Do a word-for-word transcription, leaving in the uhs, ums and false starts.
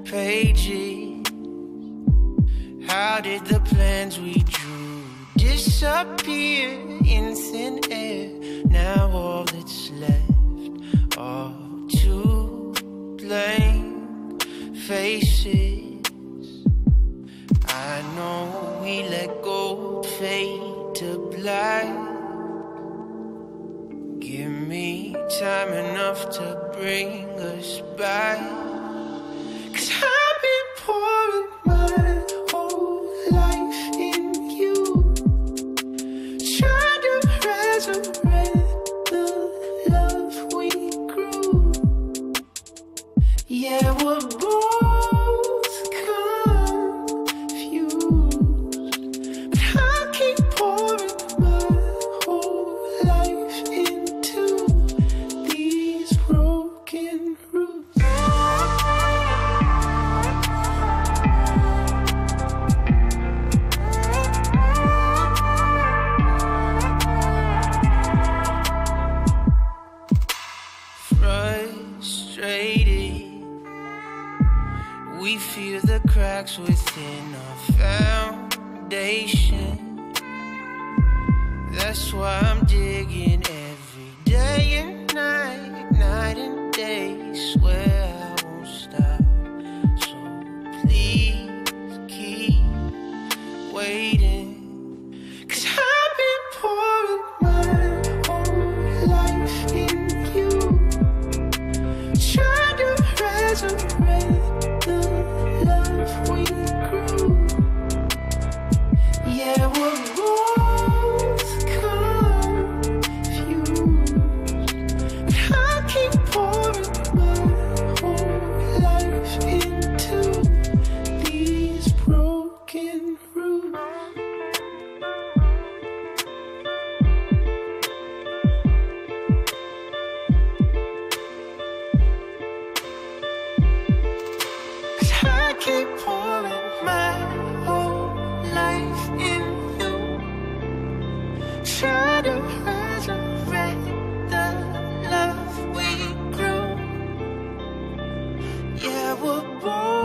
pages. How did the plans we drew disappear in thin air? Now all that's left are two blank faces. I know we let go, fade to black. Give me time enough to bring us back. 'Cause I've been pouring my whole life in you, trying to resurrect the love we grew. Yeah, we're both confused, but I keep pouring my whole life into these broken roots. Frustrated, we feel the cracks within our foundation. That's why I'm digging every day and night, night and day. Swear I won't stop, so please keep waiting. 'Cause I've been pouring my whole life in you, trying to resurrect the love we grew. Yeah, we're both confused, but I keep pouring my whole life into these broken roots. I keep pouring my whole life in you, try to resurrect the love we grew. Yeah, we're both